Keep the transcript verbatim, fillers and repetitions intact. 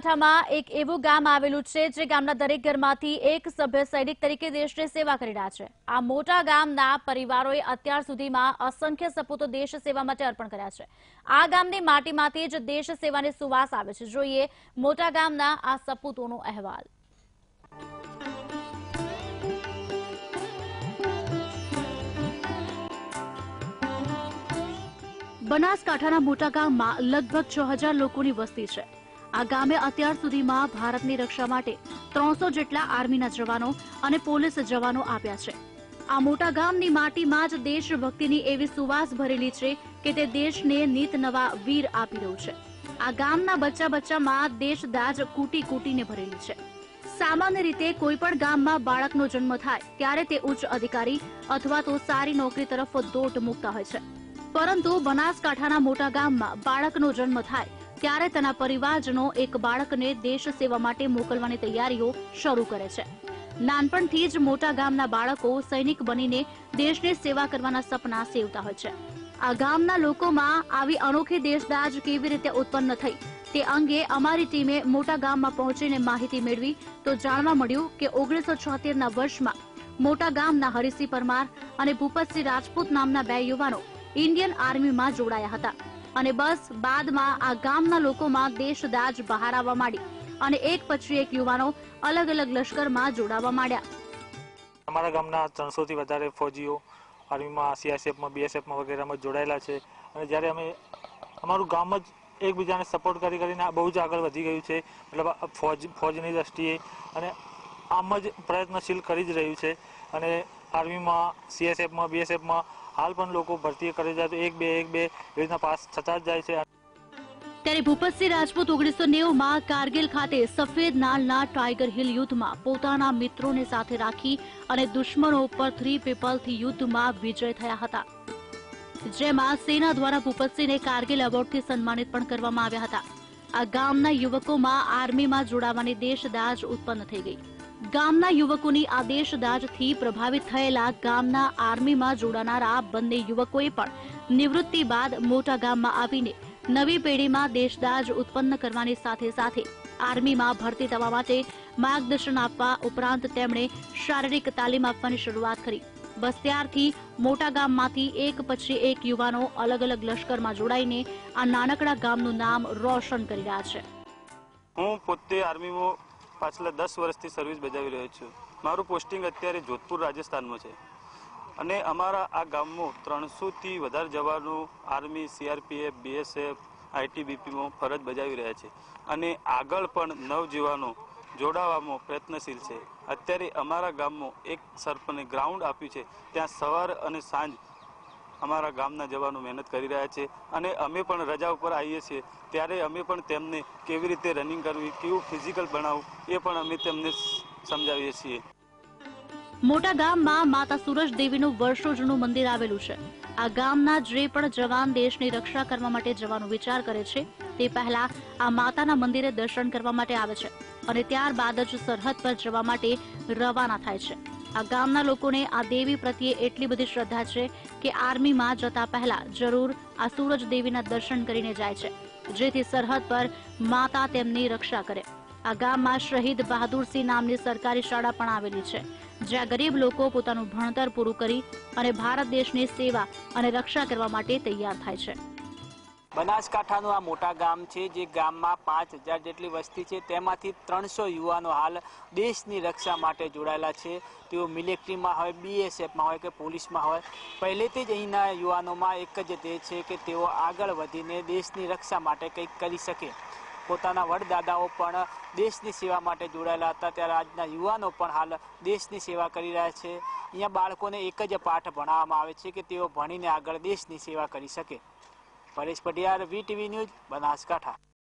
બનાસકાંઠામાં એક એવું ગામ આવેલું છે જે ગામના દરેક ઘરમાંથી એક સભ્ય સૈનિક તરીકે દેશની સેવા કરી રહ્યા છે। આ મોટા ગામના પરિવારોએ અત્યાર સુધીમાં અસંખ્ય સપૂતો દેશ સેવા માટે અર્પણ કર્યા છે। આ ગામની માટીમાંથી જ દેશ સેવાની સુવાસ આવે છે। જોઈએ મોટા ગામના આ સપૂતોનો અહેવાલ। બનાસકાંઠાના મોટા ગામમાં લગભગ છ હજાર લોકોની વસ્તી છે। આ ગામે અત્યાર સુધીમાં ભારતની રક્ષા માટે ત્રણસો જેટલા આર્મીના જવાનો અને પોલીસ જવાનો આપ્યા છે। આ મોટા ગામની માટીમાં જ દેશભક્તિની એવી સુવાસ ભરેલી છે કે તે દેશને નીત નવા વીર આપી રહ્યું છે। આ ગામના બચ્ચા બચ્ચામાં દેશદાજ કૂટી કૂટીને ભરેલી છે। સામાન્ય રીતે કોઈ પણ ગામમાં બાળકનો જન્મ થાય ત્યારે તે ઉચ્ચ અધિકારી અથવા તો સારી નોકરી તરફ દોટ મૂકતા હોય છે, પરંતુ બનાસકાંઠાના મોટા ગામમાં બાળકનો જન્મ થાય ત્યારે તેના પરિવારજનો એક બાળકને દેશ સેવા માટે મોકલવાની તૈયારીઓ શરૂ કરે છે। નાનપણથી જ મોટા ગામના બાળકો સૈનિક બનીને દેશની સેવા કરવાના સપના સેવતા હોય છે। આ ગામના લોકોમાં આવી અનોખી દેશદાજ કેવી રીતે ઉત્પન્ન થઈ તે અંગે અમારી ટીમે મોટા ગામમાં પહોંચીને માહિતી મેળવી તો જાણવા મળ્યું કે ઓગણીસો છોતેરના વર્ષમાં મોટા ગામના હરિસિંહ પરમાર અને ભૂપતસિંહ રાજપૂત નામના બે યુવાનો ઇન્ડિયન આર્મીમાં જોડાયા હતા અને બસ બાદમાં આ ગામના લોકોમાં દેશદાજ બહાર આવવા માંડી અને એક પછી એક યુવાનો અલગ અલગ લશ્કરમાં જોડાવા માંડ્યા। અમારા ગામના ત્રણસો થી વધારે ફોજીઓ આર્મીમાં, સીઆરપીએફમાં, બીએસએફમાં વગેરેમાં જોડાયેલા છે અને જ્યારે અમે અમારું ગામ જ એકબીજાને સપોર્ટ કરી કરીને બહુ જ આગળ વધી ગયું છે। મતલબ ફોજ ફોજની દ્રષ્ટિએ અને આમ જ પ્રયત્નશીલ કરી જ રહ્યું છે અને આર્મીમાં, સીએસએફમાં, બીએસએફમાં હાલ પણ લોકો ભરતી કરે જાય તો એક બે એક બે એ રીતના પાસ થતા જ જાય છે। ત્યારે ભૂપતસિંહ રાજપૂત ઓગણીસો નેવું માં કારગિલ ખાતે સફેદ નાલના ટાઈગર હિલ યુદ્ધમાં પોતાના મિત્રોને સાથે રાખી અને દુશ્મનો ઉપર થ્રી પીપલથી યુદ્ધમાં વિજય થયા હતા, જેમાં સેના દ્વારા ભૂપતસિંહને કારગિલ એવોર્ડથી સન્માનિત પણ કરવામાં આવ્યા હતા। આ ગામના યુવકોમાં આર્મીમાં જોડાવાની દેશદાજ ઉત્પન્ન થઈ ગઈ। ગામના યુવકોની આ દેશદાજથી પ્રભાવિત થયેલા ગામના આર્મીમાં જોડાનારા બંને યુવકોએ પણ નિવૃત્તિ બાદ મોટા ગામમાં આવીને નવી પેઢીમાં દેશદાજ ઉત્પન્ન કરવાની સાથે સાથે આર્મીમાં ભરતી થવા માટે માર્ગદર્શન આપવા ઉપરાંત તેમણે શારીરિક તાલીમ આપવાની શરૂઆત કરી। બસ ત્યારથી મોટા ગામમાંથી એક પછી એક યુવાનો અલગ અલગ લશ્કરમાં જોડાઈને આ નાનકડા ગામનું નામ રોશન કરી રહ્યા છે। હું પોતે આર્મીમાં પાછલા દસ વર્ષથી સર્વિસ બજાવી રહ્યો છું। મારું પોસ્ટિંગ અત્યારે જોધપુર રાજસ્થાનમાં છે અને અમારા આ ગામમાં ત્રણસો થી વધારે જવાનો આર્મી, સીઆરપીએફ, બીએસએફ, આઈટીબીપીમાં ફરજ બજાવી રહ્યા છે અને આગળ પણ નવજવાનો જોડાવામાં પ્રયત્નશીલ છે। અત્યારે અમારા ગામમાં એક સરપંચે ગ્રાઉન્ડ આપ્યું છે, ત્યાં સવાર અને સાંજ અમારા ગામના જવાનો મહેનત કરી રહ્યા છે અને અમે પણ રજા ઉપર આવીએ છીએ ત્યારે અમે પણ તેમને કેવી રીતે રનિંગ કરવી, કેવું ફિઝિકલ બનાવવું એ પણ અમે તેમને સમજાવીએ છીએ। મોટા ગામમાં માતા સૂરજ દેવીનું વર્ષો જૂનું મંદિર આવેલું છે। આ ગામના જે પણ જવાન દેશની રક્ષા કરવા માટે જવાનો વિચાર કરે છે તે પહેલા આ માતાના મંદિરે દર્શન કરવા માટે આવે છે અને ત્યારબાદ જ સરહદ પર જવા માટે રવાના થાય છે। આ ગામના લોકોને આ દેવી પ્રત્યે એટલી બધી શ્રદ્ધા છે કે આર્મીમાં જતા પહેલા જરૂર આ સૂરજ દેવીના દર્શન કરીને જાય છે, જેથી સરહદ પર માતા તેમની રક્ષા કરે। આ ગામમાં શહીદ બહાદુરસિંહ નામની સરકારી શાળા પણ આવેલી છે, જ્યાં ગરીબ લોકો પોતાનું ભણતર પૂરું કરી અને ભારત દેશની સેવા અને રક્ષા કરવા માટે તૈયાર થાય છે। બનાસકાંઠાનું આ મોટા ગામ છે, જે ગામમાં પાંચ હજાર જેટલી વસ્તી છે, તેમાંથી ત્રણસો યુવાનો હાલ દેશની રક્ષા માટે જોડાયેલા છે। તેઓ મિલિટરીમાં હોય, બીએસએફમાં હોય કે પોલીસમાં હોય, પહેલેથી જ અહીંના યુવાનોમાં એક જ ધ્યેય છે કે તેઓ આગળ વધીને દેશની રક્ષા માટે કંઈક કરી શકે। પોતાના વડદાદાઓ પણ દેશની સેવા માટે જોડાયેલા હતા, ત્યારે આજના યુવાનો પણ હાલ દેશની સેવા કરી રહ્યા છે। અહીંયા બાળકોને એક જ પાઠ ભણાવવામાં આવે છે કે તેઓ ભણીને આગળ દેશની સેવા કરી શકે। Paresh Patiyar, VTV news, Banaskantha.